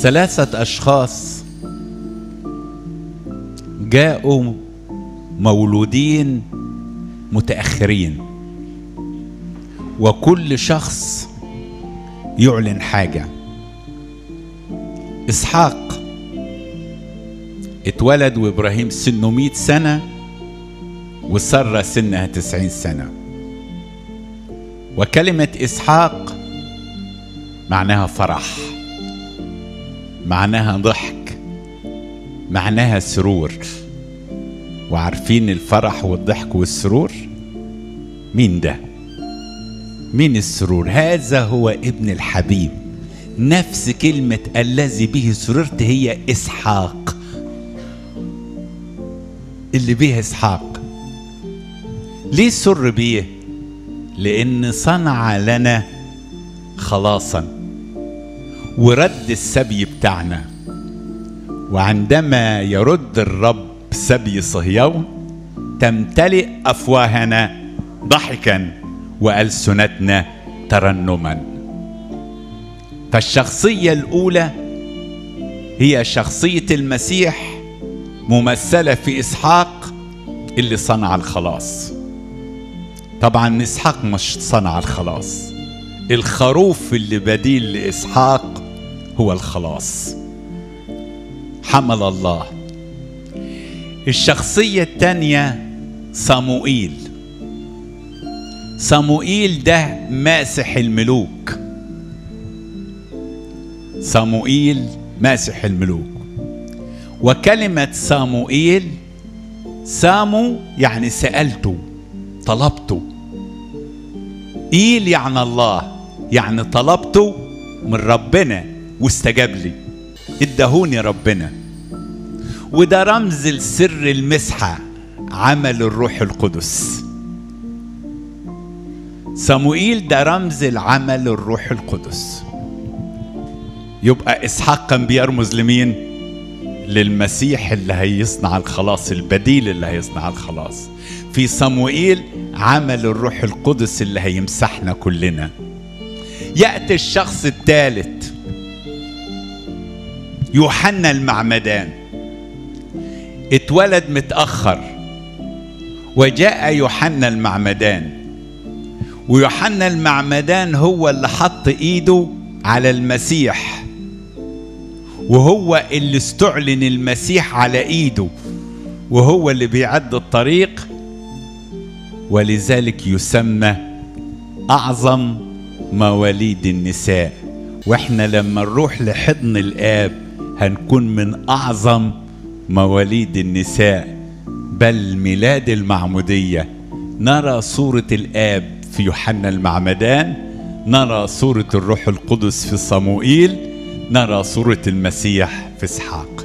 3 أشخاص جاءوا مولودين متأخرين، وكل شخص يعلن حاجة. إسحاق اتولد وإبراهيم سنه 100 سنة وسارة سنها 90 سنة. وكلمة إسحاق معناها فرح، معناها ضحك، معناها سرور. وعارفين الفرح والضحك والسرور مين ده؟ مين السرور؟ هذا هو ابن الحبيب. نفس كلمة الذي به سررت هي إسحاق، اللي به إسحاق. ليه سر بيه؟ لأن صنع لنا خلاصا ورد السبي بتاعنا. وعندما يرد الرب سبي صهيون تمتلئ أفواهنا ضحكا وألسنتنا ترنما. فالشخصية الأولى هي شخصية المسيح ممثلة في إسحاق اللي صنع الخلاص. طبعا إسحاق مش صنع الخلاص، الخروف اللي بديل لإسحاق هو الخلاص، حمل الله. الشخصية الثانية صموئيل. صموئيل ده ماسح الملوك. صموئيل ماسح الملوك. وكلمة صموئيل، سامو يعني سألته، طلبته. إيل يعني الله، يعني طلبته من ربنا واستجاب لي، ادهوني ربنا. وده رمز لسر المسحة، عمل الروح القدس. صموئيل ده رمز العمل الروح القدس. يبقى إسحاق كان بيرمز لمين؟ للمسيح اللي هيصنع الخلاص، البديل اللي هيصنع الخلاص. في صموئيل عمل الروح القدس اللي هيمسحنا كلنا. يأتي الشخص الثالث يوحنا المعمدان. اتولد متأخر وجاء يوحنا المعمدان. ويوحنا المعمدان هو اللي حط ايده على المسيح، وهو اللي استعلن المسيح على ايده، وهو اللي بيعد الطريق. ولذلك يسمى أعظم مواليد النساء. واحنا لما نروح لحضن الآب هنكون من أعظم مواليد النساء. بل ميلاد المعمودية نرى صورة الآب في يوحنا المعمدان، نرى صورة الروح القدس في صموئيل، نرى صورة المسيح في إسحاق.